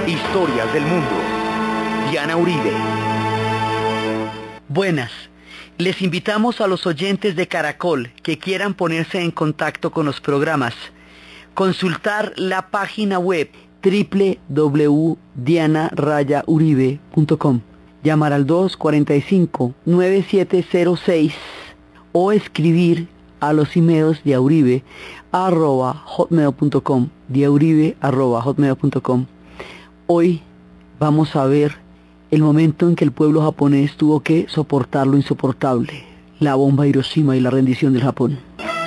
Historias del mundo. Diana Uribe. Buenas. Les invitamos a los oyentes de Caracol que quieran ponerse en contacto con los programas. Consultar la página web www.dianarayauribe.com. Llamar al 245-9706 o escribir a los emails de auribe@hotmail.com, diauribe@hotmail.com. Hoy vamos a ver el momento en que el pueblo japonés tuvo que soportar lo insoportable, la bomba de Hiroshima y la rendición del Japón.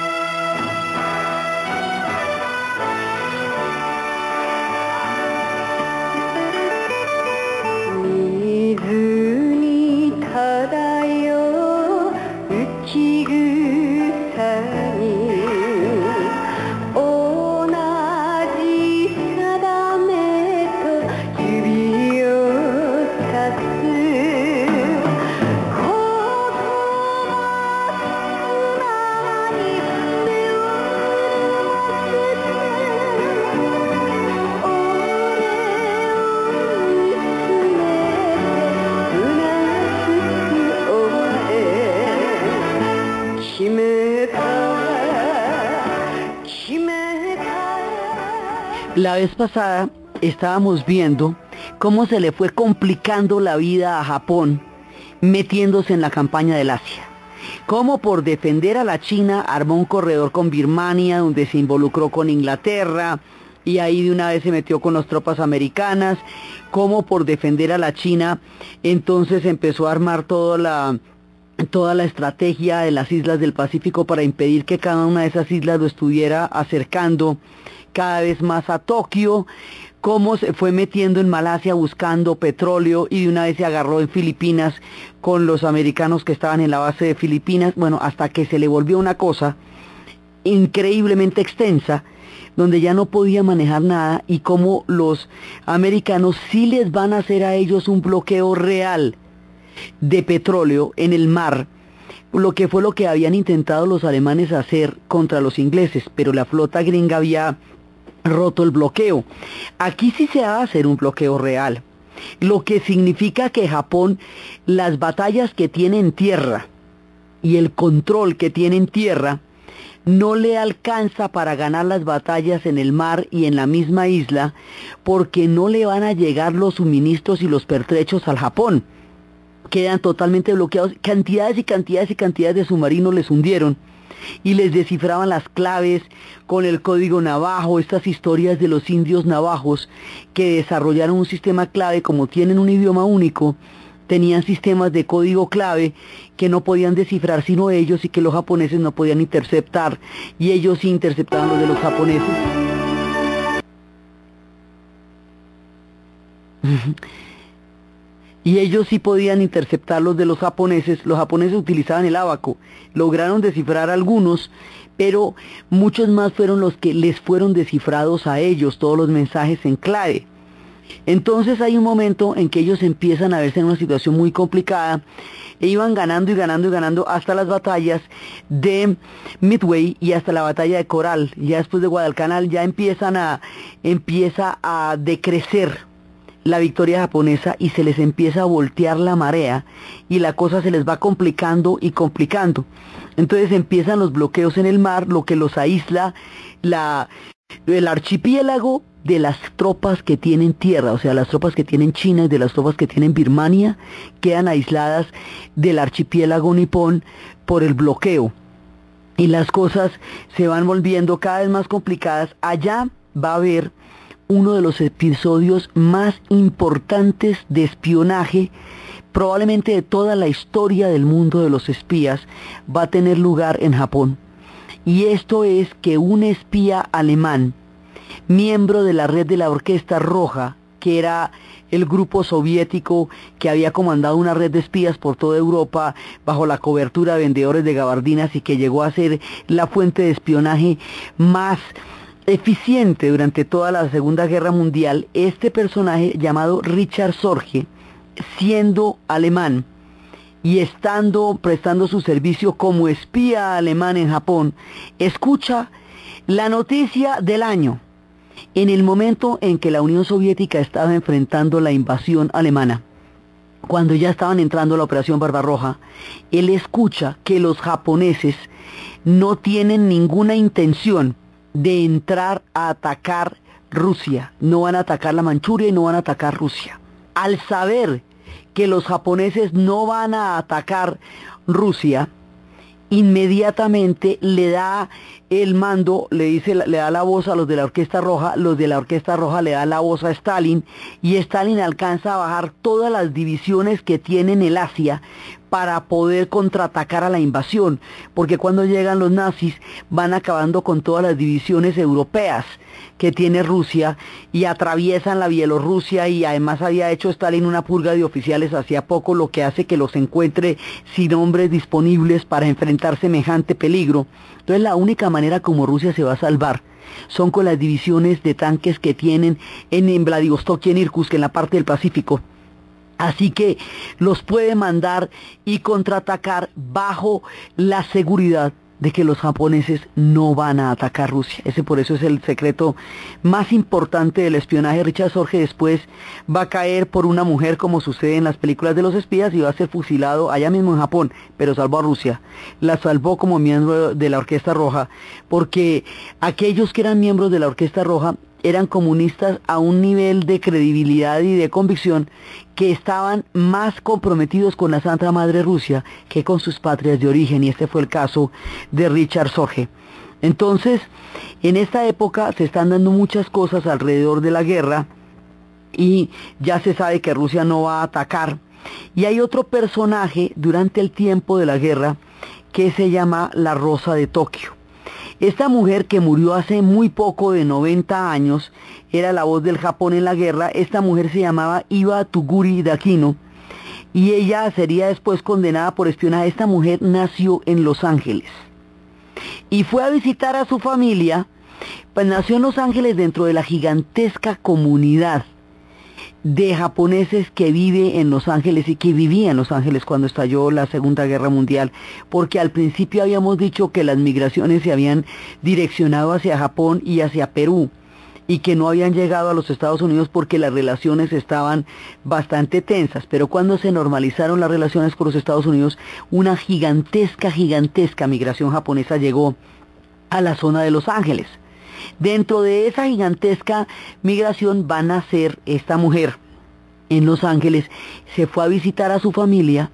La vez pasada estábamos viendo cómo se le fue complicando la vida a Japón metiéndose en la campaña del Asia. Cómo por defender a la China armó un corredor con Birmania donde se involucró con Inglaterra y ahí de una vez se metió con las tropas americanas. Cómo por defender a la China entonces empezó a armar toda la estrategia de las islas del Pacífico para impedir que cada una de esas islas lo estuviera acercando cada vez más a Tokio, cómo se fue metiendo en Malasia buscando petróleo y de una vez se agarró en Filipinas con los americanos que estaban en la base de Filipinas, bueno, hasta que se le volvió una cosa increíblemente extensa, donde ya no podía manejar nada y cómo los americanos sí les van a hacer a ellos un bloqueo real de petróleo en el mar, lo que fue lo que habían intentado los alemanes hacer contra los ingleses, pero la flota gringa había roto el bloqueo. Aquí sí se va a hacer un bloqueo real, lo que significa que Japón, las batallas que tiene en tierra y el control que tiene en tierra, no le alcanza para ganar las batallas en el mar y en la misma isla, porque no le van a llegar los suministros y los pertrechos al Japón. Quedan totalmente bloqueados, cantidades y cantidades y cantidades de submarinos les hundieron y les descifraban las claves con el código navajo, estas historias de los indios navajos que desarrollaron un sistema clave. Como tienen un idioma único, tenían sistemas de código clave que no podían descifrar sino ellos y que los japoneses no podían interceptar, y ellos sí interceptaban los de los japoneses. Y ellos sí podían interceptar los de los japoneses utilizaban el ábaco, lograron descifrar algunos, pero muchos más fueron los que les fueron descifrados a ellos, todos los mensajes en clave. Entonces hay un momento en que ellos empiezan a verse en una situación muy complicada, e iban ganando y ganando y ganando hasta las batallas de Midway y hasta la batalla de Coral. Ya después de Guadalcanal ya empieza a decrecer la victoria japonesa y se les empieza a voltear la marea y la cosa se les va complicando y complicando. Entonces empiezan los bloqueos en el mar, lo que los aísla el archipiélago de las tropas que tienen tierra, o sea, las tropas que tienen China y de las tropas que tienen Birmania, quedan aisladas del archipiélago nipón por el bloqueo. Y las cosas se van volviendo cada vez más complicadas. Allá va a haber uno de los episodios más importantes de espionaje, probablemente de toda la historia del mundo de los espías, va a tener lugar en Japón. Y esto es que un espía alemán, miembro de la red de la Orquesta Roja, que era el grupo soviético que había comandado una red de espías por toda Europa bajo la cobertura de vendedores de gabardinas y que llegó a ser la fuente de espionaje más eficiente durante toda la Segunda Guerra Mundial, este personaje llamado Richard Sorge, siendo alemán y prestando su servicio como espía alemán en Japón, escucha la noticia del año, En el momento en que la Unión Soviética estaba enfrentando la invasión alemana, cuando ya estaban entrando a la Operación Barbarroja, él escucha que los japoneses no tienen ninguna intención de entrar a atacar Rusia, no van a atacar la Manchuria y no van a atacar Rusia. Al saber que los japoneses no van a atacar Rusia, inmediatamente le da el mando, le da la voz a los de la Orquesta Roja, los de la Orquesta Roja le dan la voz a Stalin, y Stalin alcanza a bajar todas las divisiones que tiene en el Asia para poder contraatacar a la invasión, porque cuando llegan los nazis van acabando con todas las divisiones europeas que tiene Rusia y atraviesan la Bielorrusia, y además había hecho Stalin una purga de oficiales hacía poco, lo que hace que los encuentre sin hombres disponibles para enfrentar semejante peligro. Entonces la única manera como Rusia se va a salvar son con las divisiones de tanques que tienen en Vladivostok y en Irkutsk, en la parte del Pacífico. Así que los puede mandar y contraatacar bajo la seguridad de que los japoneses no van a atacar Rusia. Ese por eso es el secreto más importante del espionaje. Richard Sorge después va a caer por una mujer, como sucede en las películas de los espías, y va a ser fusilado allá mismo en Japón, pero salvó a Rusia. La salvó como miembro de la Orquesta Roja, porque aquellos que eran miembros de la Orquesta Roja eran comunistas a un nivel de credibilidad y de convicción que estaban más comprometidos con la Santa Madre Rusia que con sus patrias de origen, y este fue el caso de Richard Sorge. Entonces, en esta época se están dando muchas cosas alrededor de la guerra y ya se sabe que Rusia no va a atacar. Y hay otro personaje durante el tiempo de la guerra que se llama la Rosa de Tokio. Esta mujer, que murió hace muy poco, de 90 años, era la voz del Japón en la guerra. Esta mujer se llamaba Iba Toguri Dakino y ella sería después condenada por espionaje. Esta mujer nació en Los Ángeles y fue a visitar a su familia. Pues nació en Los Ángeles dentro de la gigantesca comunidad de japoneses que vive en Los Ángeles y que vivía en Los Ángeles cuando estalló la Segunda Guerra Mundial, porque al principio habíamos dicho que las migraciones se habían direccionado hacia Japón y hacia Perú y que no habían llegado a los Estados Unidos porque las relaciones estaban bastante tensas, pero cuando se normalizaron las relaciones con los Estados Unidos, una gigantesca migración japonesa llegó a la zona de Los Ángeles. Dentro de esa gigantesca migración va a nacer esta mujer en Los Ángeles. Se fue a visitar a su familia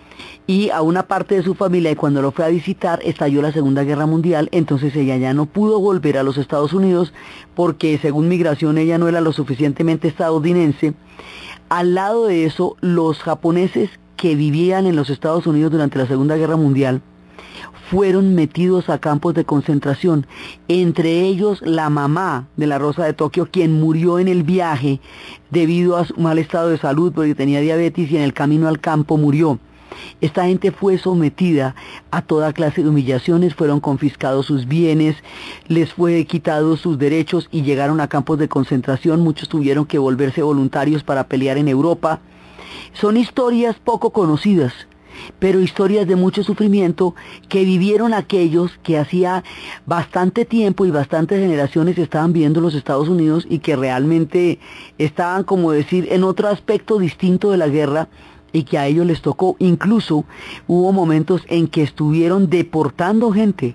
y a una parte de su familia, y cuando lo fue a visitar estalló la Segunda Guerra Mundial. Entonces ella ya no pudo volver a los Estados Unidos porque, según migración, ella no era lo suficientemente estadounidense. Al lado de eso, los japoneses que vivían en los Estados Unidos durante la Segunda Guerra Mundial fueron metidos a campos de concentración, entre ellos la mamá de la Rosa de Tokio, quien murió en el viaje debido a su mal estado de salud, porque tenía diabetes, y en el camino al campo murió. Esta gente fue sometida a toda clase de humillaciones, fueron confiscados sus bienes, les fue quitados sus derechos y llegaron a campos de concentración. Muchos tuvieron que volverse voluntarios para pelear en Europa. Son historias poco conocidas, pero historias de mucho sufrimiento que vivieron aquellos que hacía bastante tiempo y bastantes generaciones estaban viviendo en los Estados Unidos y que realmente estaban, como decir, en otro aspecto distinto de la guerra, y que a ellos les tocó. Incluso hubo momentos en que estuvieron deportando gente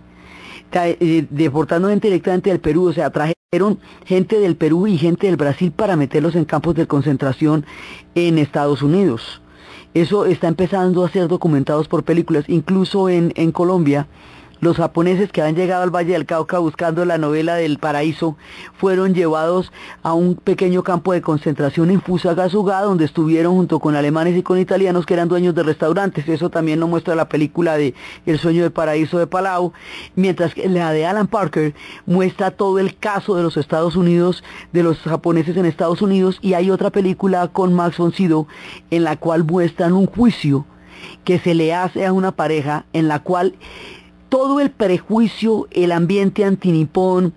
directamente del Perú. O sea, trajeron gente del Perú y gente del Brasil para meterlos en campos de concentración en Estados Unidos. Eso está empezando a ser documentados por películas. Incluso en Colombia, los japoneses que han llegado al Valle del Cauca buscando la novela del Paraíso fueron llevados a un pequeño campo de concentración en Fusagasugá, donde estuvieron junto con alemanes y con italianos que eran dueños de restaurantes. Eso también lo muestra la película de El Sueño del Paraíso de Palau, mientras que la de Alan Parker muestra todo el caso de los Estados Unidos, de los japoneses en Estados Unidos. Y hay otra película con Max von Sydow en la cual muestran un juicio que se le hace a una pareja, en la cual todo el prejuicio, el ambiente antinipón,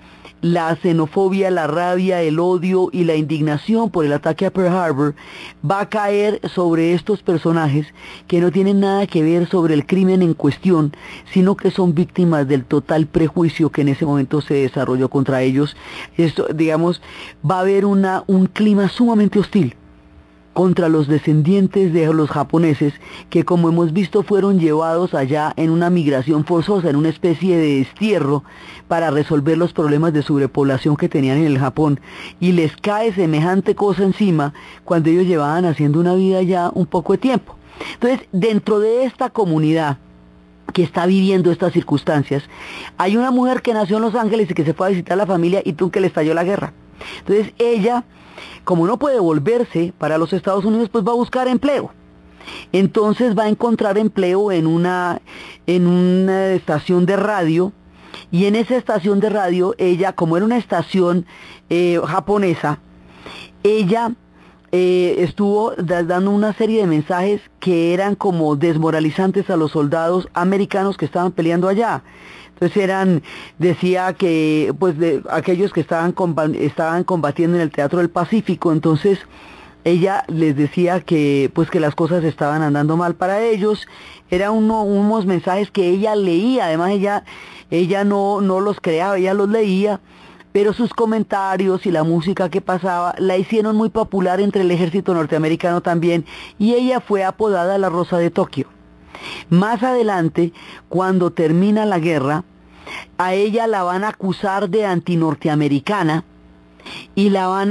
la xenofobia, la rabia, el odio y la indignación por el ataque a Pearl Harbor va a caer sobre estos personajes que no tienen nada que ver sobre el crimen en cuestión, sino que son víctimas del total prejuicio que en ese momento se desarrolló contra ellos. Esto, digamos, va a haber un clima sumamente hostil contra los descendientes de los japoneses que, como hemos visto, fueron llevados allá en una migración forzosa, en una especie de destierro para resolver los problemas de sobrepoblación que tenían en el Japón, y les cae semejante cosa encima cuando ellos llevaban haciendo una vida ya un poco de tiempo. Entonces, dentro de esta comunidad que está viviendo estas circunstancias, hay una mujer que nació en Los Ángeles y que se fue a visitar a la familia y que le estalló la guerra. Entonces ella, como no puede volverse para los Estados Unidos, pues va a buscar empleo. Entonces va a encontrar empleo en una estación de radio, y en esa estación de radio, ella, como era una estación japonesa, ella estuvo dando una serie de mensajes que eran como desmoralizantes a los soldados americanos que estaban peleando allá. Entonces decía que pues de aquellos que estaban combatiendo en el Teatro del Pacífico, entonces ella les decía que pues que las cosas estaban andando mal para ellos. Eran unos mensajes que ella leía, además ella no los creaba, ella los leía, pero sus comentarios y la música que pasaba la hicieron muy popular entre el ejército norteamericano también, y ella fue apodada la Rosa de Tokio. Más adelante, cuando termina la guerra, a ella la van a acusar de antinorteamericana y la van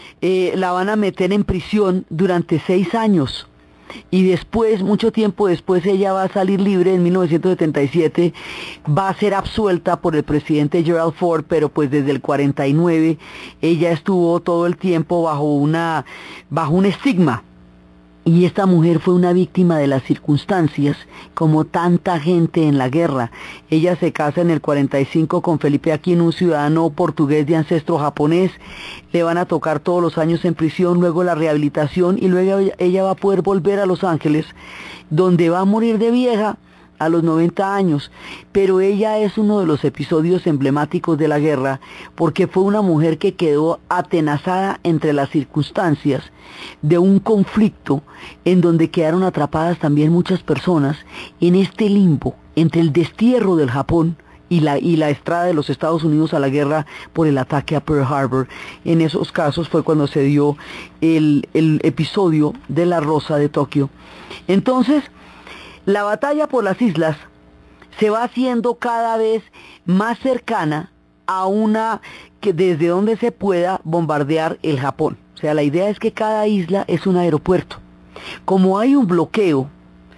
a meter en prisión durante 6 años. Y después, mucho tiempo después, ella va a salir libre. En 1977 va a ser absuelta por el presidente Gerald Ford, pero pues desde el 49 ella estuvo todo el tiempo bajo un estigma. Y esta mujer fue una víctima de las circunstancias, como tanta gente en la guerra. Ella se casa en el 45 con Felipe Aquino, un ciudadano portugués de ancestro japonés. Le van a tocar todos los años en prisión, luego la rehabilitación, y luego ella va a poder volver a Los Ángeles, donde va a morir de vieja a los 90 años. Pero ella es uno de los episodios emblemáticos de la guerra, porque fue una mujer que quedó atenazada entre las circunstancias de un conflicto en donde quedaron atrapadas también muchas personas en este limbo entre el destierro del Japón y la estrada de los Estados Unidos a la guerra por el ataque a Pearl Harbor. En esos casos fue cuando se dio el episodio de la Rosa de Tokio. Entonces, la batalla por las islas se va haciendo cada vez más cercana a una que desde donde se pueda bombardear el Japón. O sea, la idea es que cada isla es un aeropuerto. Como hay un bloqueo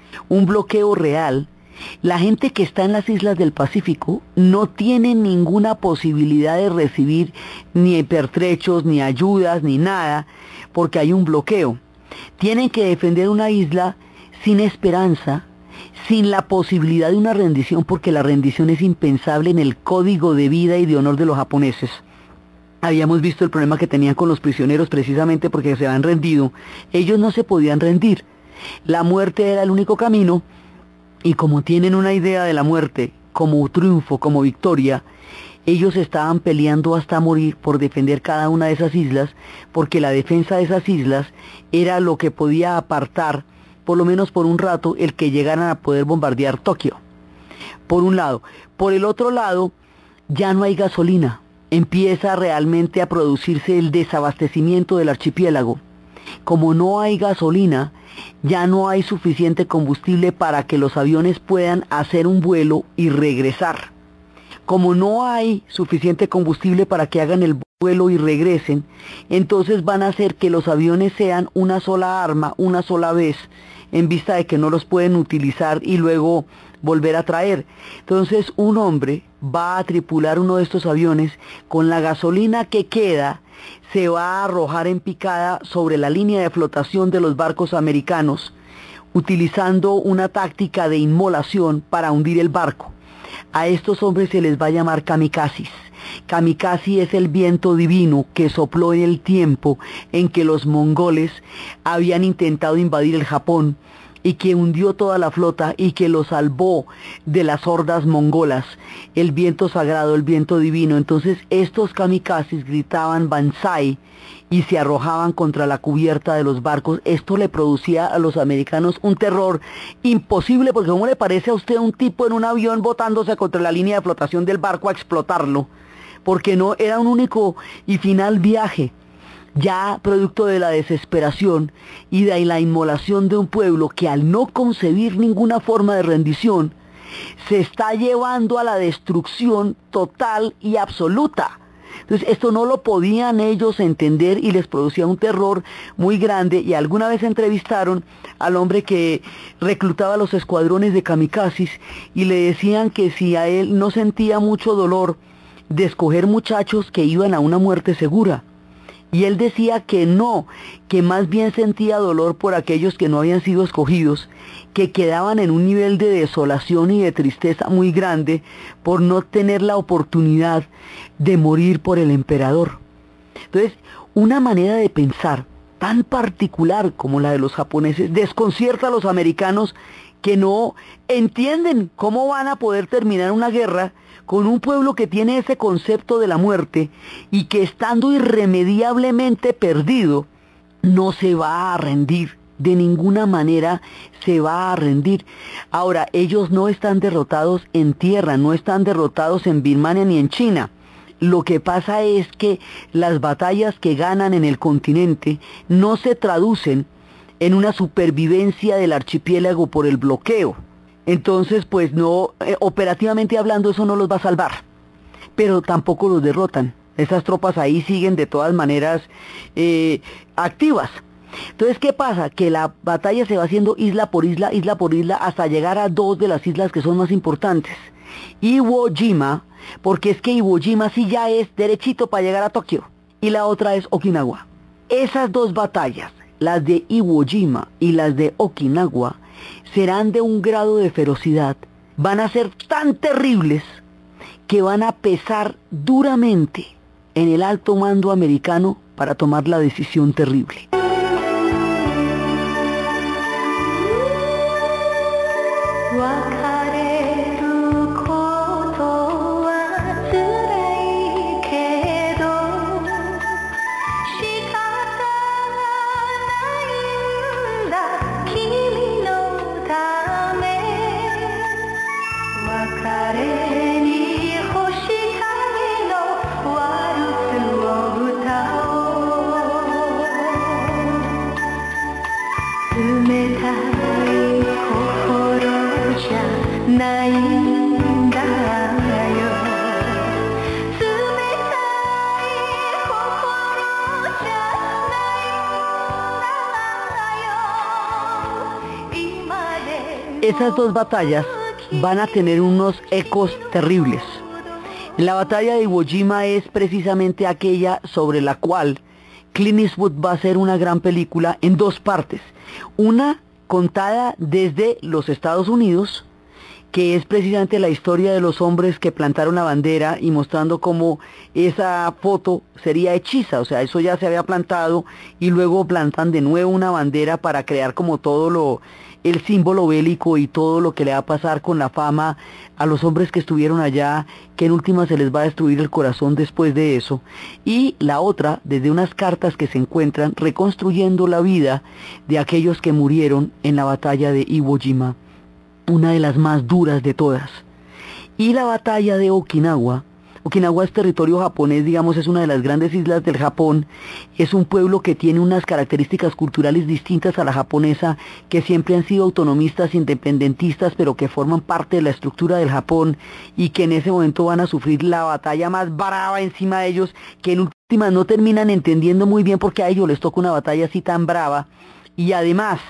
real, la gente que está en las islas del Pacífico no tiene ninguna posibilidad de recibir ni pertrechos, ni ayudas, ni nada, porque hay un bloqueo. Tienen que defender una isla sin esperanza, sin la posibilidad de una rendición, porque la rendición es impensable en el código de vida y de honor de los japoneses. Habíamos visto el problema que tenían con los prisioneros precisamente porque se habían rendido. Ellos no se podían rendir. La muerte era el único camino, y como tienen una idea de la muerte como triunfo, como victoria, ellos estaban peleando hasta morir por defender cada una de esas islas, porque la defensa de esas islas era lo que podía apartar, por lo menos por un rato, el que llegaran a poder bombardear Tokio. Por un lado. Por el otro lado, ya no hay gasolina. Empieza realmente a producirse el desabastecimiento del archipiélago. Como no hay gasolina, ya no hay suficiente combustible para que los aviones puedan hacer un vuelo y regresar. Como no hay suficiente combustible para que hagan el vuelo y regresen, entonces van a hacer que los aviones sean una sola arma, una sola vez, en vista de que no los pueden utilizar y luego volver a traer. Entonces un hombre va a tripular uno de estos aviones, con la gasolina que queda se va a arrojar en picada sobre la línea de flotación de los barcos americanos, utilizando una táctica de inmolación para hundir el barco. A estos hombres se les va a llamar kamikazes. Kamikaze es el viento divino que sopló en el tiempo en que los mongoles habían intentado invadir el Japón, y que hundió toda la flota y que lo salvó de las hordas mongolas, el viento sagrado, el viento divino. Entonces estos kamikazes gritaban Banzai y se arrojaban contra la cubierta de los barcos. Esto le producía a los americanos un terror imposible, porque ¿cómo le parece a usted un tipo en un avión botándose contra la línea de flotación del barco a explotarlo? Porque no era un único y final viaje, ya producto de la desesperación y de la inmolación de un pueblo que, al no concebir ninguna forma de rendición, se está llevando a la destrucción total y absoluta. Entonces esto no lo podían ellos entender y les producía un terror muy grande. Y alguna vez entrevistaron al hombre que reclutaba los escuadrones de kamikazes y le decían que si a él no sentía mucho dolor de escoger muchachos que iban a una muerte segura. Y él decía que no, que más bien sentía dolor por aquellos que no habían sido escogidos, que quedaban en un nivel de desolación y de tristeza muy grande por no tener la oportunidad de morir por el emperador. Entonces, una manera de pensar tan particular como la de los japoneses desconcierta a los americanos, que no entienden cómo van a poder terminar una guerra con un pueblo que tiene ese concepto de la muerte y que, estando irremediablemente perdido, no se va a rendir. De ninguna manera se va a rendir. Ahora, ellos no están derrotados en tierra, no están derrotados en Birmania ni en China. Lo que pasa es que las batallas que ganan en el continente no se traducen en una supervivencia del archipiélago por el bloqueo. Entonces, pues no, operativamente hablando, eso no los va a salvar, pero tampoco los derrotan. Esas tropas ahí siguen de todas maneras activas. Entonces, ¿qué pasa? Que la batalla se va haciendo isla por isla, hasta llegar a dos de las islas que son más importantes. Iwo Jima, porque es que Iwo Jima sí ya es derechito para llegar a Tokio, y la otra es Okinawa. Esas dos batallas, las de Iwo Jima y las de Okinawa, serán de un grado de ferocidad, van a ser tan terribles que van a pesar duramente en el alto mando americano para tomar la decisión terrible. Esas dos batallas van a tener unos ecos terribles. La batalla de Iwo Jima es precisamente aquella sobre la cual Clint Eastwood va a hacer una gran película en dos partes. Una contada desde los Estados Unidos, que es precisamente la historia de los hombres que plantaron la bandera y mostrando cómo esa foto sería hechiza, o sea, eso ya se había plantado y luego plantan de nuevo una bandera para crear como todo el símbolo bélico y todo lo que le va a pasar con la fama a los hombres que estuvieron allá, que en última se les va a destruir el corazón después de eso. Y la otra, desde unas cartas que se encuentran reconstruyendo la vida de aquellos que murieron en la batalla de Iwo Jima, una de las más duras de todas. Y la batalla de Okinawa. Okinawa es territorio japonés, digamos, es una de las grandes islas del Japón. Es un pueblo que tiene unas características culturales distintas a la japonesa, que siempre han sido autonomistas, independentistas, pero que forman parte de la estructura del Japón y que en ese momento van a sufrir la batalla más brava encima de ellos, que en últimas no terminan entendiendo muy bien por qué a ellos les toca una batalla así tan brava. Y además,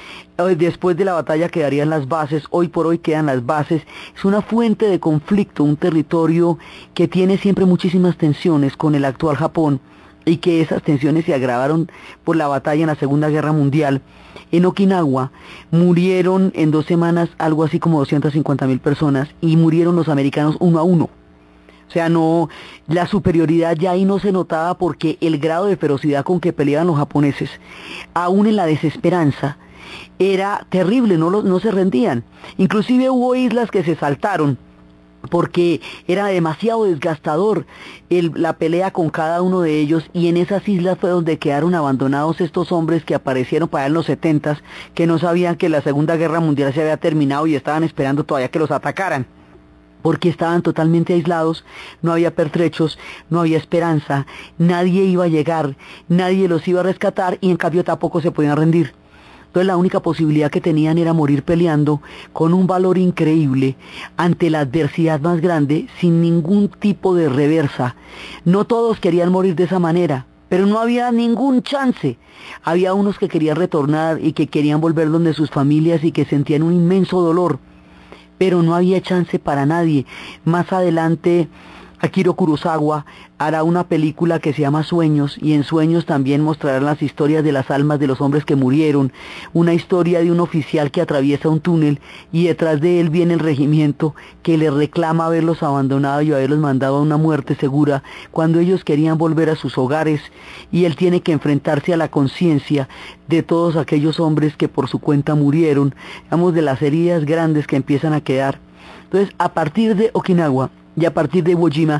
después de la batalla quedarían las bases, hoy por hoy quedan las bases. Es una fuente de conflicto, un territorio que tiene siempre muchísimas tensiones con el actual Japón, y que esas tensiones se agravaron por la batalla en la Segunda Guerra Mundial. En Okinawa murieron en 2 semanas algo así como 250.000 personas, y murieron los americanos 1 a 1. O sea, no, la superioridad ya ahí no se notaba, porque el grado de ferocidad con que peleaban los japoneses, aún en la desesperanza, era terrible, no se rendían. Inclusive hubo islas que se saltaron porque era demasiado desgastador la pelea con cada uno de ellos, y en esas islas fue donde quedaron abandonados estos hombres que aparecieron para allá en los 70s, que no sabían que la Segunda Guerra Mundial se había terminado y estaban esperando todavía que los atacaran, porque estaban totalmente aislados, no había pertrechos, no había esperanza, nadie iba a llegar, nadie los iba a rescatar, y en cambio tampoco se podían rendir. Entonces la única posibilidad que tenían era morir peleando con un valor increíble ante la adversidad más grande, sin ningún tipo de reversa. No todos querían morir de esa manera, pero no había ningún chance. Había unos que querían retornar y que querían volver donde sus familias y que sentían un inmenso dolor, pero no había chance para nadie. Más adelante Akira Kurosawa hará una película que se llama Sueños, y en Sueños también mostrarán las historias de las almas de los hombres que murieron, una historia de un oficial que atraviesa un túnel y detrás de él viene el regimiento que le reclama haberlos abandonado y haberlos mandado a una muerte segura cuando ellos querían volver a sus hogares, y él tiene que enfrentarse a la conciencia de todos aquellos hombres que por su cuenta murieron, digamos, de las heridas grandes que empiezan a quedar. Entonces, a partir de Okinawa y a partir de Iwo Jima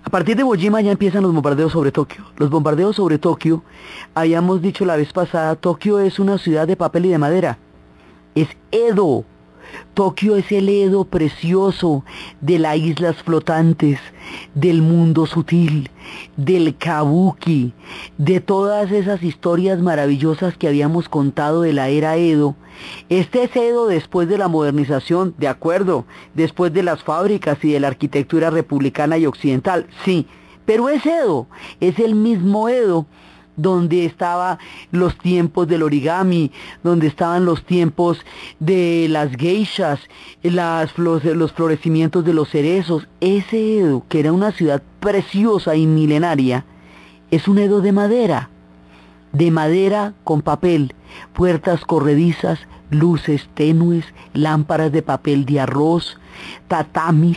ya empiezan los bombardeos sobre Tokio. Los bombardeos sobre Tokio, habíamos dicho la vez pasada, Tokio es una ciudad de papel y de madera. Es Edo. Tokio es el Edo precioso de las islas flotantes, del mundo sutil, del kabuki, de todas esas historias maravillosas que habíamos contado de la era Edo. Este es Edo después de la modernización, de acuerdo, después de las fábricas y de la arquitectura republicana y occidental, sí, pero es Edo, es el mismo Edo donde estaban los tiempos del origami, donde estaban los tiempos de las geishas, los florecimientos de los cerezos. Ese Edo, que era una ciudad preciosa y milenaria, es un Edo de madera con papel, puertas corredizas, luces tenues, lámparas de papel de arroz, tatamis.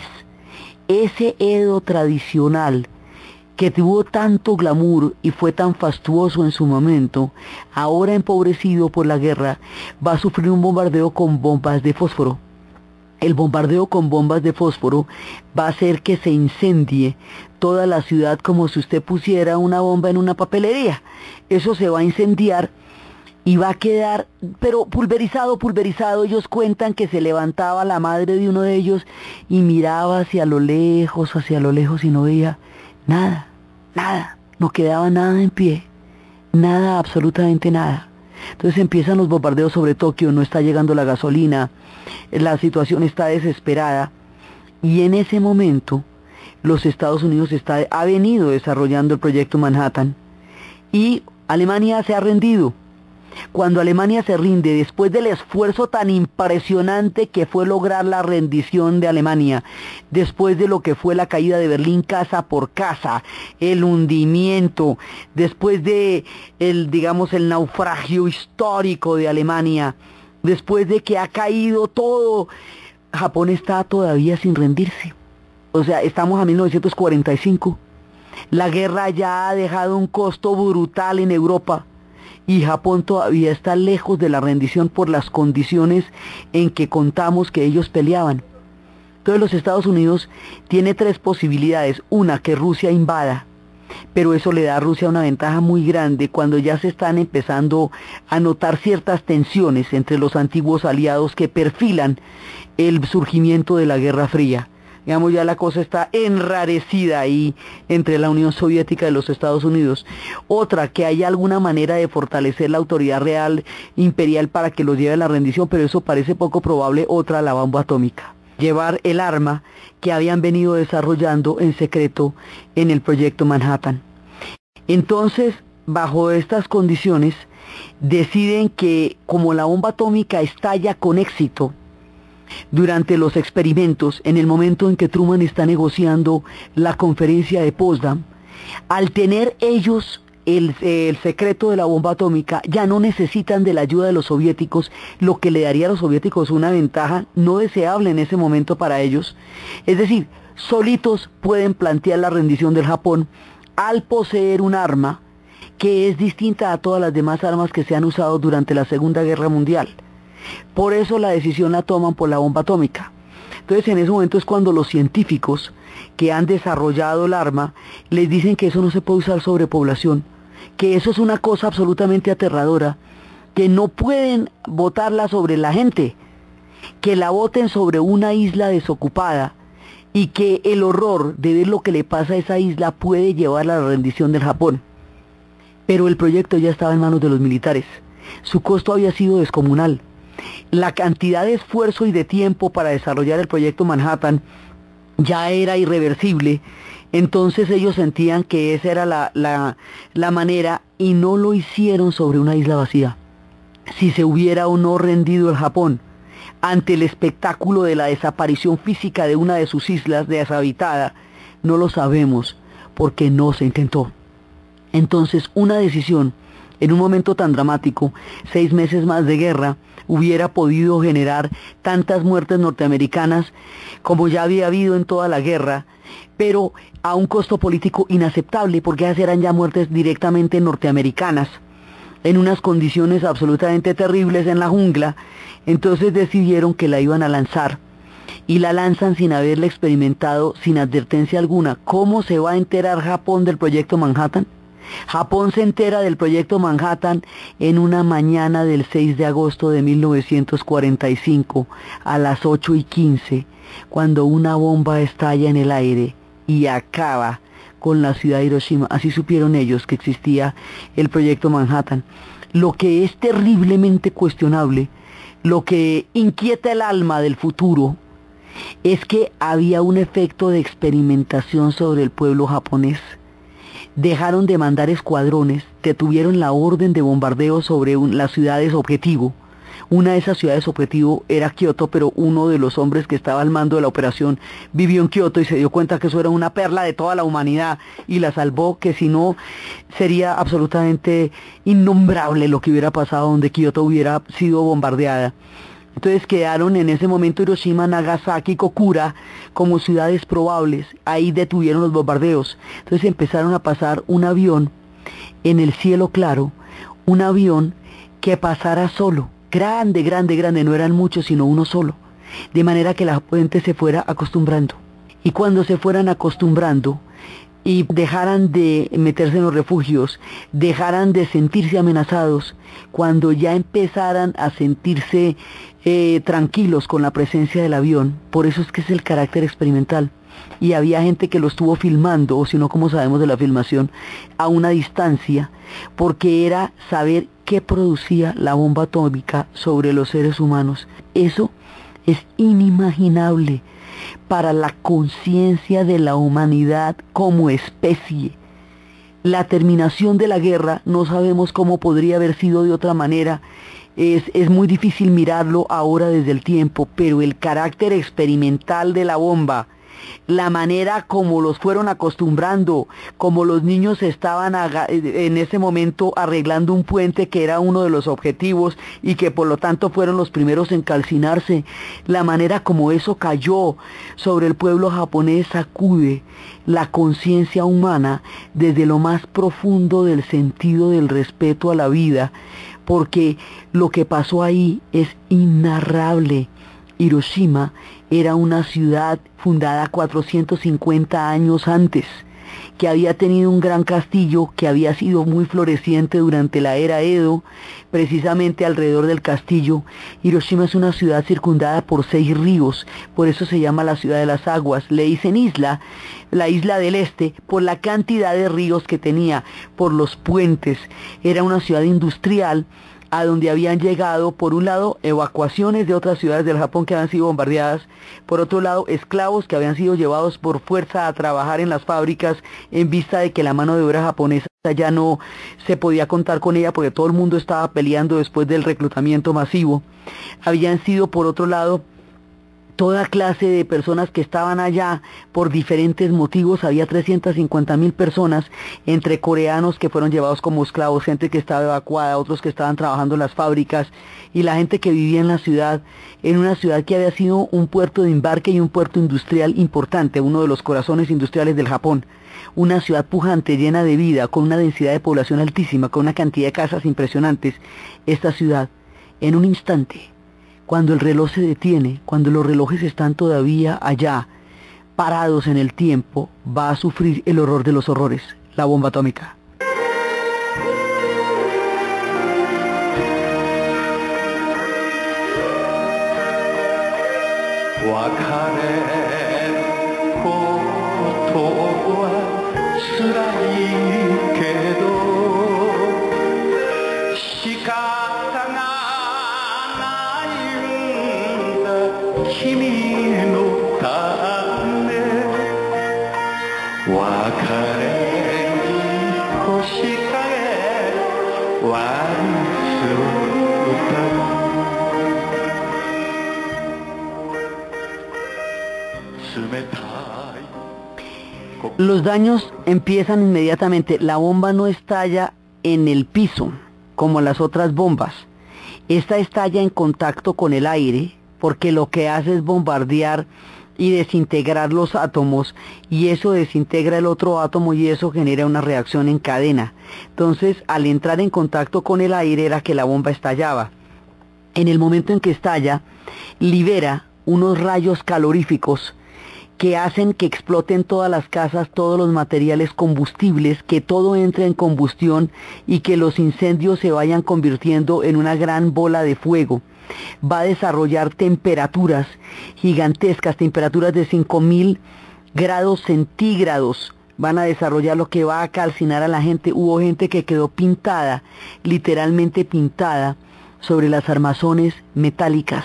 Ese Edo tradicional que tuvo tanto glamour y fue tan fastuoso en su momento, ahora empobrecido por la guerra, va a sufrir un bombardeo con bombas de fósforo. El bombardeo con bombas de fósforo va a hacer que se incendie toda la ciudad como si usted pusiera una bomba en una papelería. Eso se va a incendiar y va a quedar, pero pulverizado. Ellos cuentan que se levantaba la madre de uno de ellos y miraba hacia lo lejos y no veía nada, no quedaba nada en pie, nada, absolutamente nada. Entonces empiezan los bombardeos sobre Tokio, no está llegando la gasolina, la situación está desesperada, y en ese momento los Estados Unidos ha venido desarrollando el proyecto Manhattan, y Alemania se ha rendido. Cuando Alemania se rinde, después del esfuerzo tan impresionante que fue lograr la rendición de Alemania, después de lo que fue la caída de Berlín casa por casa, el hundimiento, después de el naufragio histórico de Alemania, después de que ha caído todo, Japón está todavía sin rendirse. O sea, estamos a 1945. La guerra ya ha dejado un costo brutal en Europa. Y Japón todavía está lejos de la rendición por las condiciones en que contamos que ellos peleaban. Entonces los Estados Unidos tiene tres posibilidades. Una, que Rusia invada, pero eso le da a Rusia una ventaja muy grande cuando ya se están empezando a notar ciertas tensiones entre los antiguos aliados que perfilan el surgimiento de la Guerra Fría. Digamos, ya la cosa está enrarecida ahí entre la Unión Soviética y los Estados Unidos. Otra, que haya alguna manera de fortalecer la autoridad real imperial para que los lleve a la rendición, pero eso parece poco probable. Otra, la bomba atómica. Llevar el arma que habían venido desarrollando en secreto en el proyecto Manhattan. Entonces, bajo estas condiciones, deciden que como la bomba atómica estalla con éxito, durante los experimentos, en el momento en que Truman está negociando la conferencia de Potsdam, al tener ellos el secreto de la bomba atómica, ya no necesitan de la ayuda de los soviéticos, lo que le daría a los soviéticos una ventaja no deseable en ese momento para ellos. Es decir, solitos pueden plantear la rendición del Japón al poseer un arma que es distinta a todas las demás armas que se han usado durante la Segunda Guerra Mundial. Por eso la decisión la toman por la bomba atómica. Entonces en ese momento es cuando los científicos que han desarrollado el arma les dicen que eso no se puede usar sobre población, que eso es una cosa absolutamente aterradora, que no pueden botarla sobre la gente, que la boten sobre una isla desocupada y que el horror de ver lo que le pasa a esa isla puede llevar a la rendición del Japón. Pero el proyecto ya estaba en manos de los militares. Su costo había sido descomunal. La cantidad de esfuerzo y de tiempo para desarrollar el proyecto Manhattan ya era irreversible. Entonces ellos sentían que esa era la manera y no lo hicieron sobre una isla vacía. Si se hubiera o no rendido el Japón ante el espectáculo de la desaparición física de una de sus islas deshabitada, no lo sabemos porque no se intentó. Entonces una decisión en un momento tan dramático, 6 meses más de guerra, hubiera podido generar tantas muertes norteamericanas como ya había habido en toda la guerra, pero a un costo político inaceptable, porque esas eran ya muertes directamente norteamericanas, en unas condiciones absolutamente terribles en la jungla. Entonces decidieron que la iban a lanzar, y la lanzan sin haberla experimentado, sin advertencia alguna. ¿Cómo se va a enterar Japón del proyecto Manhattan? Japón se entera del proyecto Manhattan en una mañana del 6 de agosto de 1945 a las 8:15, cuando una bomba estalla en el aire y acaba con la ciudad de Hiroshima. Así supieron ellos que existía el proyecto Manhattan. Lo que es terriblemente cuestionable, lo que inquieta el alma del futuro, es que había un efecto de experimentación sobre el pueblo japonés. Dejaron de mandar escuadrones, detuvieron la orden de bombardeo sobre las ciudades objetivo. Una de esas ciudades objetivo era Kioto, pero uno de los hombres que estaba al mando de la operación vivió en Kioto y se dio cuenta que eso era una perla de toda la humanidad y la salvó, que si no sería absolutamente innombrable lo que hubiera pasado donde Kioto hubiera sido bombardeada. Entonces quedaron en ese momento Hiroshima, Nagasaki, Kokura como ciudades probables. Ahí detuvieron los bombardeos. Entonces empezaron a pasar un avión en el cielo claro, un avión que pasara solo, grande, grande, grande, no eran muchos sino uno solo, de manera que la gente se fuera acostumbrando. Y cuando se fueran acostumbrando y dejaran de meterse en los refugios, dejaran de sentirse amenazados, cuando ya empezaran a sentirse tranquilos con la presencia del avión, por eso es que es el carácter experimental. Y había gente que lo estuvo filmando, o si no, como sabemos de la filmación, a una distancia, porque era saber qué producía la bomba atómica sobre los seres humanos. Eso es inimaginable para la conciencia de la humanidad como especie. La terminación de la guerra no sabemos cómo podría haber sido de otra manera. Es muy difícil mirarlo ahora desde el tiempo, pero el carácter experimental de la bomba, la manera como los fueron acostumbrando, como los niños estaban en ese momento arreglando un puente que era uno de los objetivos y que por lo tanto fueron los primeros en calcinarse, la manera como eso cayó sobre el pueblo japonés sacude la conciencia humana desde lo más profundo del sentido del respeto a la vida, porque lo que pasó ahí es inarrable. Hiroshima era una ciudad fundada 450 años antes, que había tenido un gran castillo que había sido muy floreciente durante la era Edo. Precisamente alrededor del castillo, Hiroshima es una ciudad circundada por 6 ríos, por eso se llama la ciudad de las aguas. Le dicen isla, la isla del este, por la cantidad de ríos que tenía, por los puentes. Era una ciudad industrial a donde habían llegado, por un lado, evacuaciones de otras ciudades del Japón que habían sido bombardeadas, por otro lado, esclavos que habían sido llevados por fuerza a trabajar en las fábricas en vista de que la mano de obra japonesa ya no se podía contar con ella porque todo el mundo estaba peleando después del reclutamiento masivo. Habían sido, por otro lado, toda clase de personas que estaban allá por diferentes motivos. Había 350.000 personas, entre coreanos que fueron llevados como esclavos, gente que estaba evacuada, otros que estaban trabajando en las fábricas, y la gente que vivía en la ciudad, en una ciudad que había sido un puerto de embarque y un puerto industrial importante, uno de los corazones industriales del Japón. Una ciudad pujante, llena de vida, con una densidad de población altísima, con una cantidad de casas impresionantes. Esta ciudad, en un instante, cuando el reloj se detiene, cuando los relojes están todavía allá, parados en el tiempo, va a sufrir el horror de los horrores, la bomba atómica. Los daños empiezan inmediatamente. La bomba no estalla en el piso como las otras bombas. Esta estalla en contacto con el aire, porque lo que hace es bombardear y desintegrar los átomos, y eso desintegra el otro átomo y eso genera una reacción en cadena. Entonces, al entrar en contacto con el aire era que la bomba estallaba. En el momento en que estalla, libera unos rayos caloríficos que hacen que exploten todas las casas, todos los materiales combustibles, que todo entre en combustión y que los incendios se vayan convirtiendo en una gran bola de fuego. Va a desarrollar temperaturas gigantescas, temperaturas de 5.000 grados centígrados. Van a desarrollar lo que va a calcinar a la gente. Hubo gente que quedó pintada, literalmente pintada, sobre las armazones metálicas.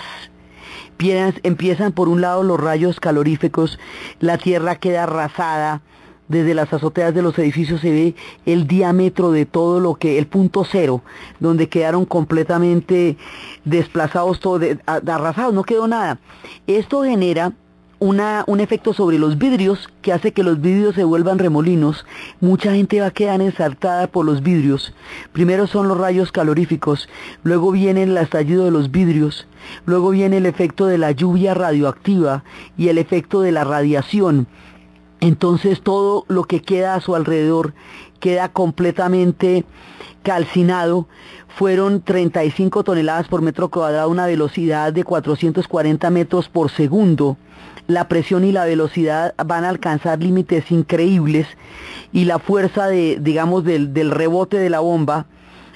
Empiezan por un lado los rayos caloríficos, la tierra queda arrasada, desde las azoteas de los edificios se ve el diámetro de todo lo que, el punto cero, donde quedaron completamente desplazados, arrasados, no quedó nada. Esto genera un efecto sobre los vidrios que hace que los vidrios se vuelvan remolinos. Mucha gente va a quedar ensartada por los vidrios. Primero son los rayos caloríficos, luego viene el estallido de los vidrios, luego viene el efecto de la lluvia radioactiva y el efecto de la radiación. Entonces todo lo que queda a su alrededor queda completamente calcinado. Fueron 35 toneladas por metro cuadrado, una velocidad de 440 metros por segundo. La presión y la velocidad van a alcanzar límites increíbles, y la fuerza del rebote de la bomba,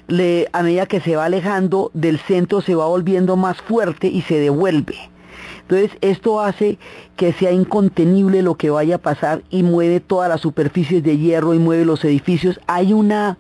a medida que se va alejando del centro, se va volviendo más fuerte y se devuelve. Entonces esto hace que sea incontenible lo que vaya a pasar y mueve todas las superficies de hierro y mueve los edificios. Hay una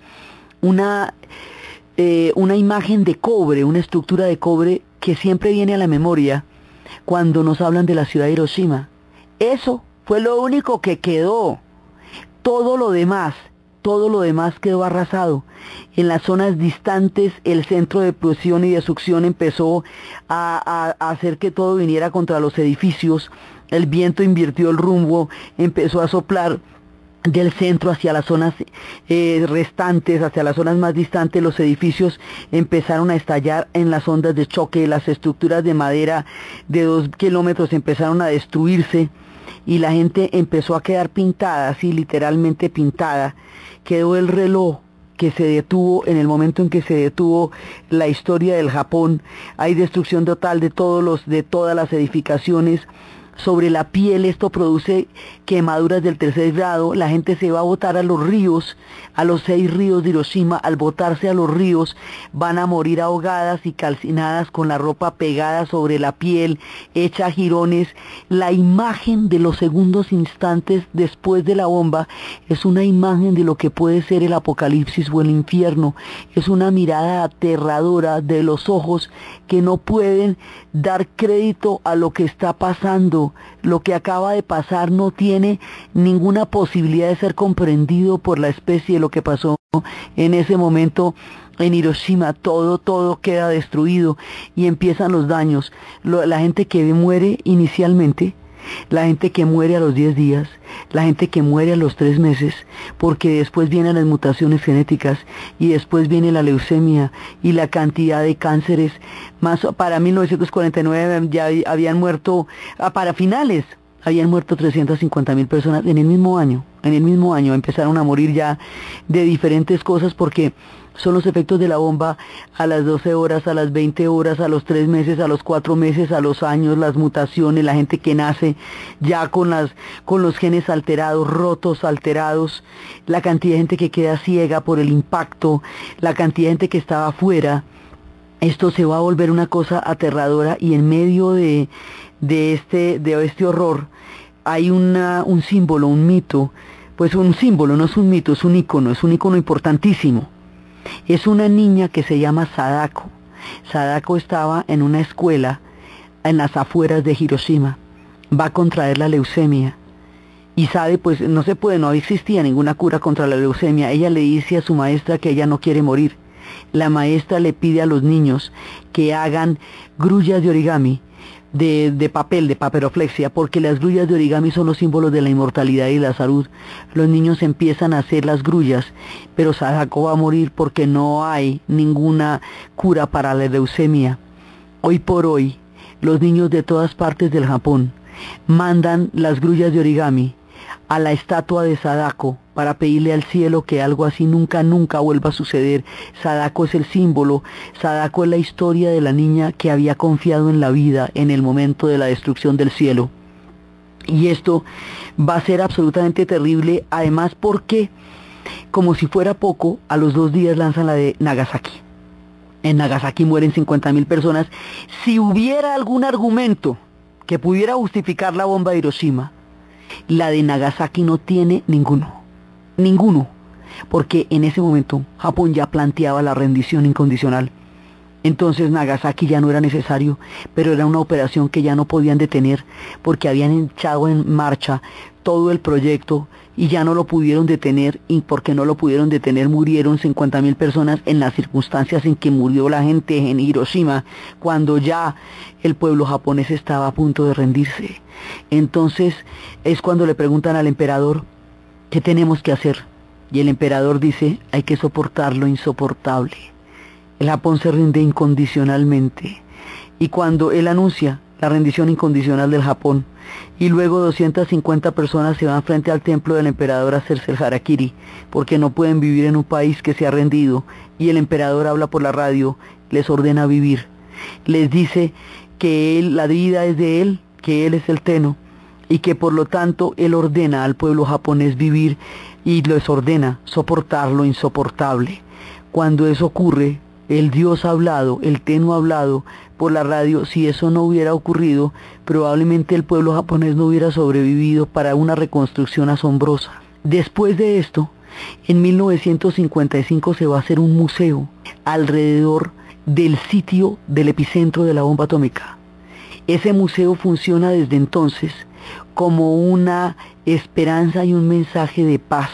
imagen de cobre, una estructura de cobre que siempre viene a la memoria cuando nos hablan de la ciudad de Hiroshima. Eso fue lo único que quedó. Todo lo demás quedó arrasado. En las zonas distantes, el centro de presión y de succión empezó a hacer que todo viniera contra los edificios. El viento invirtió el rumbo, empezó a soplar del centro hacia las zonas restantes, hacia las zonas más distantes. Los edificios empezaron a estallar en las ondas de choque, las estructuras de madera de 2 kilómetros empezaron a destruirse, y la gente empezó a quedar pintada, así literalmente pintada. Quedó el reloj que se detuvo en el momento en que se detuvo la historia del Japón. Hay destrucción total de todas las edificaciones. Sobre la piel esto produce quemaduras del 3er grado. La gente se va a botar a los ríos, a los 6 ríos de Hiroshima. Al botarse a los ríos van a morir ahogadas y calcinadas, con la ropa pegada sobre la piel, hecha jirones. La imagen de los segundos instantes después de la bomba es una imagen de lo que puede ser el apocalipsis o el infierno. Es una mirada aterradora de los ojos que no pueden dar crédito a lo que está pasando. Lo que acaba de pasar no tiene ninguna posibilidad de ser comprendido por la especie. Lo que pasó en ese momento En Hiroshima todo queda destruido y empiezan los daños. La gente que muere inicialmente, la gente que muere a los 10 días, la gente que muere a los 3 meses, porque después vienen las mutaciones genéticas y después viene la leucemia y la cantidad de cánceres. Más para 1949 ya habían muerto, para finales, habían muerto 350.000 personas en el mismo año. En el mismo año empezaron a morir ya de diferentes cosas porque son los efectos de la bomba a las 12 horas, a las 20 horas, a los 3 meses, a los 4 meses, a los años, las mutaciones, la gente que nace ya con los genes alterados, rotos, alterados, la cantidad de gente que queda ciega por el impacto, la cantidad de gente que estaba afuera. Esto se va a volver una cosa aterradora y en medio de este horror hay un símbolo, un mito, pues un símbolo, no es un mito, es un icono importantísimo. Es una niña que se llama Sadako. Sadako estaba en una escuela en las afueras de Hiroshima. Va a contraer la leucemia. Y sabe, pues no existía ninguna cura contra la leucemia. Ella le dice a su maestra que ella no quiere morir. La maestra le pide a los niños que hagan grullas de origami, de papel, de papiroflexia, porque las grullas de origami son los símbolos de la inmortalidad y la salud. Los niños empiezan a hacer las grullas, pero Sadako va a morir porque no hay ninguna cura para la leucemia. Hoy por hoy, los niños de todas partes del Japón mandan las grullas de origami a la estatua de Sadako para pedirle al cielo que algo así nunca vuelva a suceder. Sadako es el símbolo, Sadako es la historia de la niña que había confiado en la vida en el momento de la destrucción del cielo. Y esto va a ser absolutamente terrible, además porque, como si fuera poco, a los 2 días lanzan la de Nagasaki. En Nagasaki mueren 50.000 personas. Si hubiera algún argumento que pudiera justificar la bomba de Hiroshima, la de Nagasaki no tiene ninguno, porque en ese momento Japón ya planteaba la rendición incondicional. Entonces Nagasaki ya no era necesario, pero era una operación que ya no podían detener porque habían echado en marcha todo el proyecto y ya no lo pudieron detener, y porque no lo pudieron detener murieron 50.000 personas en las circunstancias en que murió la gente en Hiroshima, cuando ya el pueblo japonés estaba a punto de rendirse. Entonces es cuando le preguntan al emperador, ¿qué tenemos que hacer? Y el emperador dice, hay que soportar lo insoportable. El Japón se rinde incondicionalmente. Y cuando él anuncia la rendición incondicional del Japón, y luego 250 personas se van frente al templo del emperador a hacerse el harakiri, porque no pueden vivir en un país que se ha rendido, y el emperador habla por la radio, les ordena vivir. Les dice que la vida es de él, que él es el Tenno, y que por lo tanto él ordena al pueblo japonés vivir y les ordena soportar lo insoportable. Cuando eso ocurre, el Dios ha hablado, el Tenno ha hablado por la radio. Si eso no hubiera ocurrido, probablemente el pueblo japonés no hubiera sobrevivido para una reconstrucción asombrosa. Después de esto, en 1955 se va a hacer un museo alrededor del sitio del epicentro de la bomba atómica. Ese museo funciona desde entonces como una esperanza y un mensaje de paz.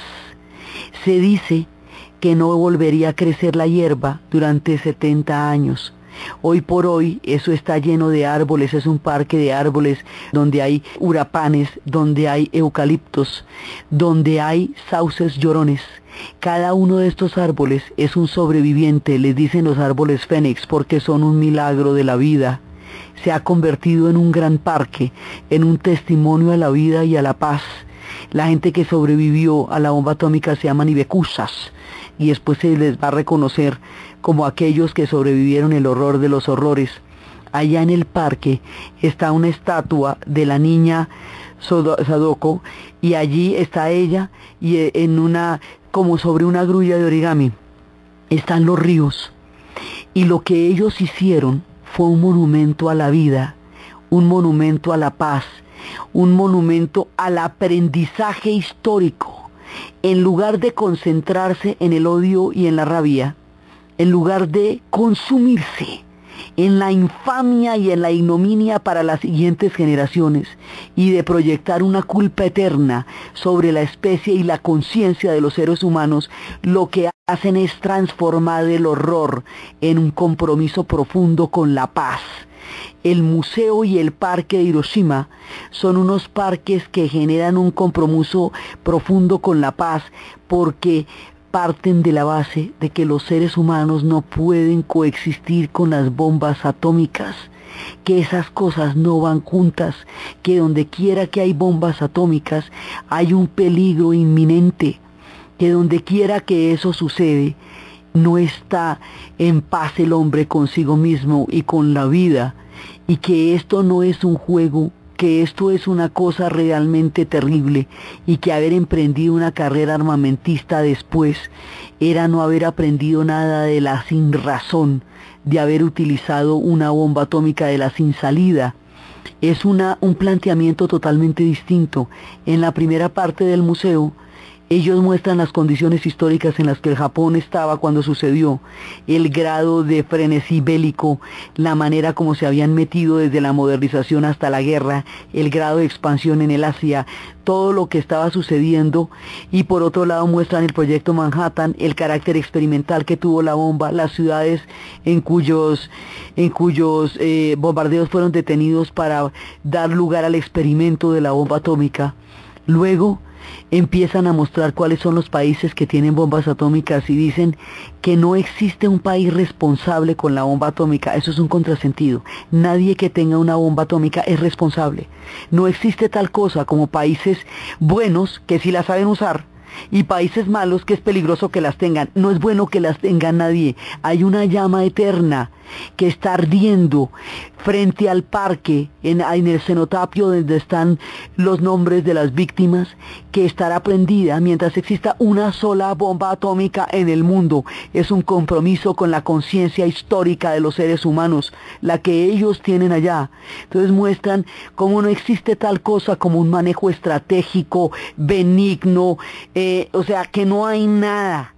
Se dice que no volvería a crecer la hierba durante 70 años. Hoy por hoy eso está lleno de árboles, es un parque de árboles donde hay hurapanes, donde hay eucaliptos, donde hay sauces llorones. Cada uno de estos árboles es un sobreviviente, les dicen los árboles fénix porque son un milagro de la vida. Se ha convertido en un gran parque, en un testimonio a la vida y a la paz. La gente que sobrevivió a la bomba atómica se llaman ibekusas, y después se les va a reconocer como aquellos que sobrevivieron el horror de los horrores. Allá en el parque está una estatua de la niña Sadako, y allí está ella, y como sobre una grulla de origami están los ríos, y lo que ellos hicieron fue un monumento a la vida, un monumento a la paz, un monumento al aprendizaje histórico. En lugar de concentrarse en el odio y en la rabia, en lugar de consumirse en la infamia y en la ignominia para las siguientes generaciones, y de proyectar una culpa eterna sobre la especie y la conciencia de los seres humanos, lo que hacen es transformar el horror en un compromiso profundo con la paz. El museo y el parque de Hiroshima son unos parques que generan un compromiso profundo con la paz porque parten de la base de que los seres humanos no pueden coexistir con las bombas atómicas, que esas cosas no van juntas, que donde quiera que hay bombas atómicas hay un peligro inminente, que donde quiera que eso sucede, no está en paz el hombre consigo mismo y con la vida, y que esto no es un juego, que esto es una cosa realmente terrible, y que haber emprendido una carrera armamentista después era no haber aprendido nada de la sinrazón, de haber utilizado una bomba atómica de la sin salida. Es un planteamiento totalmente distinto. En la primera parte del museo, ellos muestran las condiciones históricas en las que el Japón estaba cuando sucedió, el grado de frenesí bélico, la manera como se habían metido desde la modernización hasta la guerra, el grado de expansión en el Asia, todo lo que estaba sucediendo, y por otro lado muestran el proyecto Manhattan, el carácter experimental que tuvo la bomba, las ciudades en cuyos bombardeos fueron detenidos para dar lugar al experimento de la bomba atómica. Luego empiezan a mostrar cuáles son los países que tienen bombas atómicas y dicen que no existe un país responsable con la bomba atómica. Eso es un contrasentido. Nadie que tenga una bomba atómica es responsable. No existe tal cosa como países buenos que sí la saben usar y países malos que es peligroso que las tengan. No es bueno que las tenga nadie. Hay una llama eterna que está ardiendo frente al parque, en el cenotapio donde están los nombres de las víctimas, que estará prendida mientras exista una sola bomba atómica en el mundo. Es un compromiso con la conciencia histórica de los seres humanos, la que ellos tienen allá. Entonces muestran cómo no existe tal cosa como un manejo estratégico, benigno, o sea, que no hay nada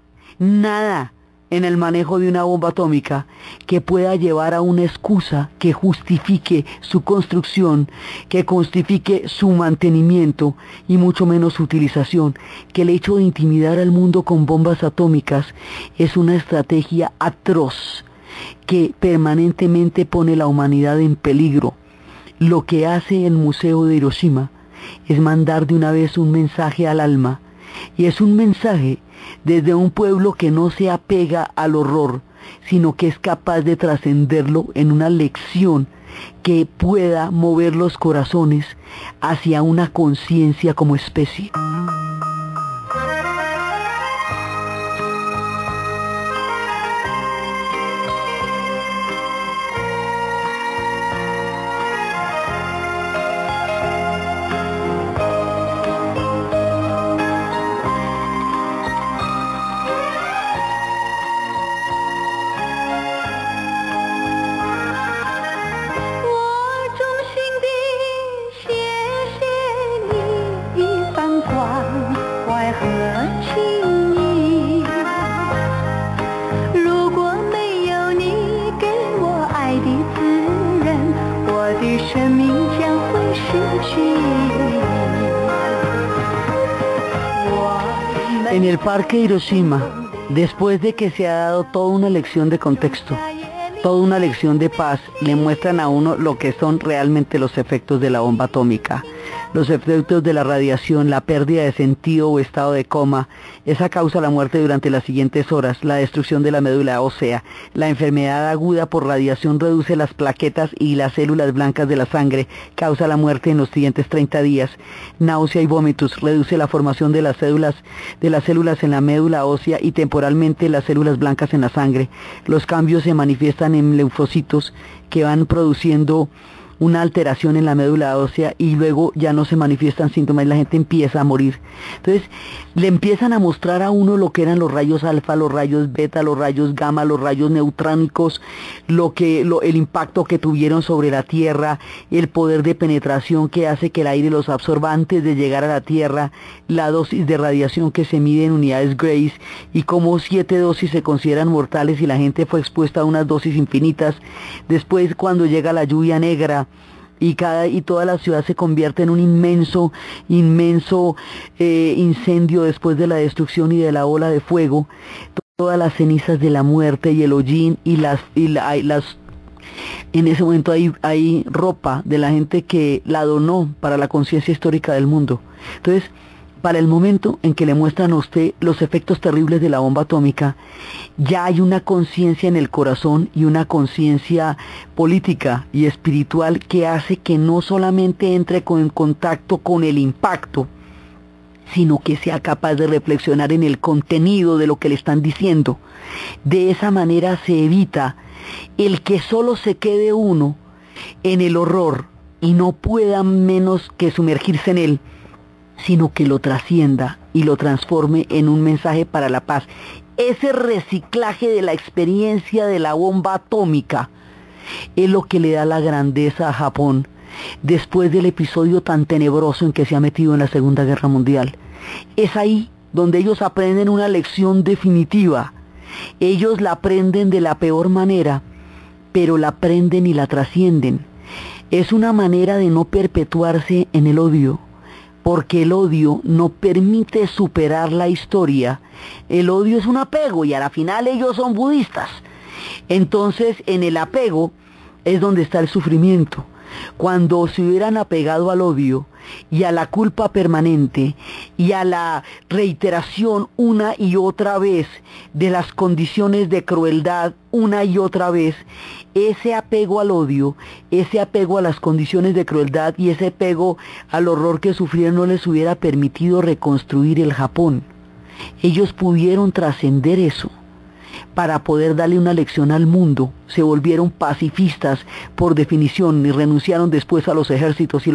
en el manejo de una bomba atómica que pueda llevar a una excusa que justifique su construcción, que justifique su mantenimiento y mucho menos su utilización. Que el hecho de intimidar al mundo con bombas atómicas es una estrategia atroz que permanentemente pone la humanidad en peligro. Lo que hace el Museo de Hiroshima es mandar de una vez un mensaje al alma, y es un mensaje desde un pueblo que no se apega al horror, sino que es capaz de trascenderlo en una lección que pueda mover los corazones hacia una conciencia como especie. En el parque de Hiroshima, después de que se ha dado toda una lección de contexto, toda una lección de paz, le muestran a uno lo que son realmente los efectos de la bomba atómica, los efectos de la radiación, la pérdida de sentido o estado de coma. Esa causa la muerte durante las siguientes horas, la destrucción de la médula ósea, la enfermedad aguda por radiación reduce las plaquetas y las células blancas de la sangre, causa la muerte en los siguientes 30 días, náusea y vómitos, reduce la formación de las células en la médula ósea y temporalmente las células blancas en la sangre. Los cambios se manifiestan en linfocitos que van produciendo una alteración en la médula ósea y luego ya no se manifiestan síntomas y la gente empieza a morir. Entonces le empiezan a mostrar a uno lo que eran los rayos alfa, los rayos beta, los rayos gamma, los rayos neutrónicos, el impacto que tuvieron sobre la Tierra, el poder de penetración que hace que el aire los absorba antes de llegar a la Tierra, la dosis de radiación que se mide en unidades Grace y cómo 7 dosis se consideran mortales y la gente fue expuesta a unas dosis infinitas. Después, cuando llega la lluvia negra y toda la ciudad se convierte en un inmenso incendio después de la destrucción y de la ola de fuego. todas las cenizas de la muerte y el hollín y en ese momento hay ropa de la gente que la donó para la conciencia histórica del mundo. Entonces, para el momento en que le muestran a usted los efectos terribles de la bomba atómica, ya hay una conciencia en el corazón y una conciencia política y espiritual que hace que no solamente entre en contacto con el impacto, sino que sea capaz de reflexionar en el contenido de lo que le están diciendo. De esa manera se evita el que solo se quede uno en el horror y no pueda menos que sumergirse en él, sino que lo trascienda y lo transforme en un mensaje para la paz. Ese reciclaje de la experiencia de la bomba atómica es lo que le da la grandeza a Japón después del episodio tan tenebroso en que se ha metido en la Segunda Guerra Mundial. Es ahí donde ellos aprenden una lección definitiva. Ellos la aprenden de la peor manera, pero la aprenden y la trascienden. Es una manera de no perpetuarse en el odio, porque el odio no permite superar la historia. El odio es un apego y a la final ellos son budistas. Entonces, en el apego es donde está el sufrimiento. Cuando se hubieran apegado al odio y a la culpa permanente y a la reiteración una y otra vez de las condiciones de crueldad una y otra vez, ese apego al odio, ese apego a las condiciones de crueldad y ese apego al horror que sufrieron no les hubiera permitido reconstruir el Japón. Ellos pudieron trascender eso para poder darle una lección al mundo. Se volvieron pacifistas por definición y renunciaron después a los ejércitos y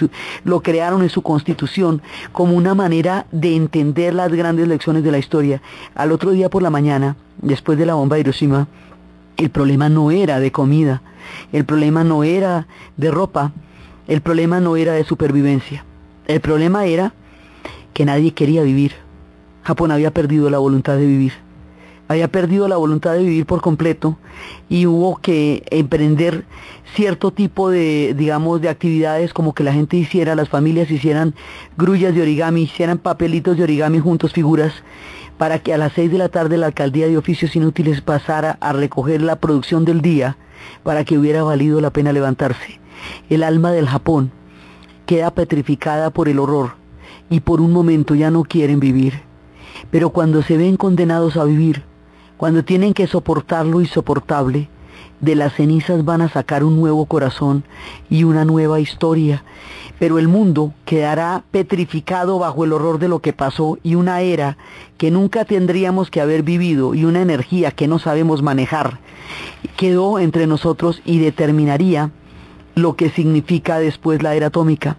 lo crearon en su constitución como una manera de entender las grandes lecciones de la historia. Al otro día por la mañana, después de la bomba de Hiroshima, el problema no era de comida, el problema no era de ropa, el problema no era de supervivencia. El problema era que nadie quería vivir. Japón había perdido la voluntad de vivir. Había perdido la voluntad de vivir por completo y hubo que emprender cierto tipo de, digamos, de actividades, como que la gente hiciera, las familias hicieran grullas de origami, hicieran papelitos de origami juntos, figuras, para que a las 6 de la tarde la alcaldía de oficios inútiles pasara a recoger la producción del día para que hubiera valido la pena levantarse. El alma del Japón queda petrificada por el horror y por un momento ya no quieren vivir. Pero cuando se ven condenados a vivir, cuando tienen que soportar lo insoportable, de las cenizas van a sacar un nuevo corazón y una nueva historia. Pero el mundo quedará petrificado bajo el horror de lo que pasó y una era que nunca tendríamos que haber vivido y una energía que no sabemos manejar quedó entre nosotros y determinaría lo que significa después la era atómica.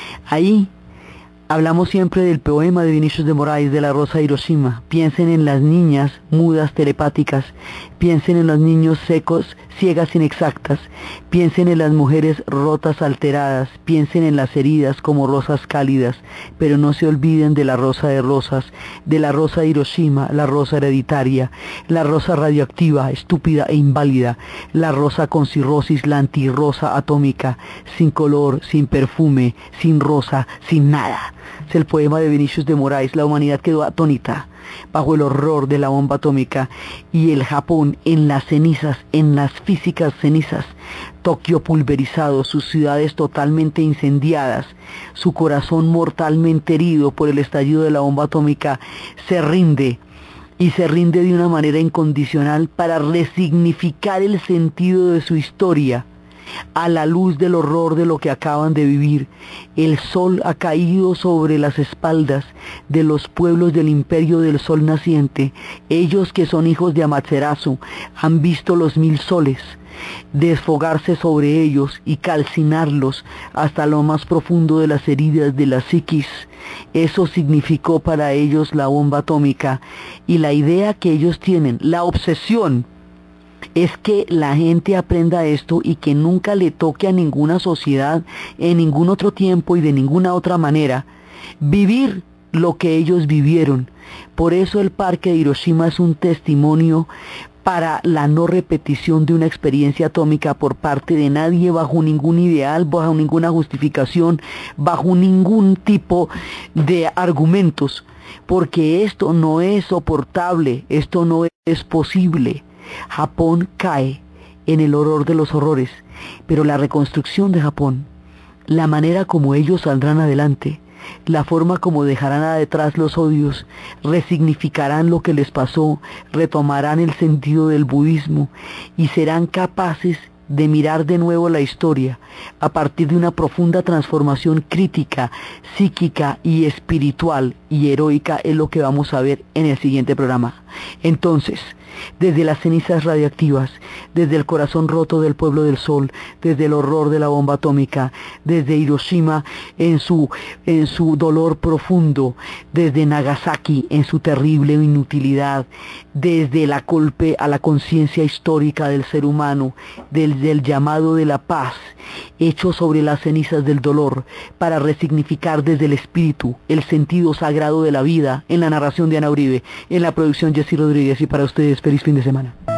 Ahí hablamos siempre del poema de Vinicius de Moraes, de la Rosa de Hiroshima. Piensen en las niñas mudas telepáticas, piensen en los niños secos, ciegas inexactas, piensen en las mujeres rotas alteradas, piensen en las heridas como rosas cálidas, pero no se olviden de la rosa de rosas, de la rosa de Hiroshima, la rosa hereditaria, la rosa radioactiva, estúpida e inválida, la rosa con cirrosis, la antirrosa atómica, sin color, sin perfume, sin rosa, sin nada. Es el poema de Vinicius de Moraes. La humanidad quedó atónita bajo el horror de la bomba atómica y el Japón en las cenizas, en las físicas cenizas, Tokio pulverizado, sus ciudades totalmente incendiadas, su corazón mortalmente herido por el estallido de la bomba atómica, se rinde y se rinde de una manera incondicional para resignificar el sentido de su historia. A la luz del horror de lo que acaban de vivir, el sol ha caído sobre las espaldas de los pueblos del imperio del sol naciente. Ellos que son hijos de Amaterasu han visto los 1000 soles desfogarse sobre ellos y calcinarlos hasta lo más profundo de las heridas de la psiquis. Eso significó para ellos la bomba atómica y la idea que ellos tienen, la obsesión, es que la gente aprenda esto y que nunca le toque a ninguna sociedad en ningún otro tiempo y de ninguna otra manera vivir lo que ellos vivieron. Por eso el parque de Hiroshima es un testimonio para la no repetición de una experiencia atómica por parte de nadie, bajo ningún ideal, bajo ninguna justificación, bajo ningún tipo de argumentos, porque esto no es soportable, esto no es es posible. Japón cae en el horror de los horrores, pero la reconstrucción de Japón, la manera como ellos saldrán adelante, la forma como dejarán atrás los odios, resignificarán lo que les pasó, retomarán el sentido del budismo y serán capaces de mirar de nuevo la historia a partir de una profunda transformación crítica, psíquica y espiritual y heroica, es lo que vamos a ver en el siguiente programa. Entonces, desde las cenizas radiactivas, desde el corazón roto del pueblo del sol, desde el horror de la bomba atómica, desde Hiroshima en su dolor profundo, desde Nagasaki en su terrible inutilidad, desde el golpe a la conciencia histórica del ser humano, desde el llamado de la paz, hecho sobre las cenizas del dolor, para resignificar desde el espíritu el sentido sagrado de la vida, en la narración de Ana Uribe, en la producción Jessy Rodríguez, y para ustedes feliz fin de semana.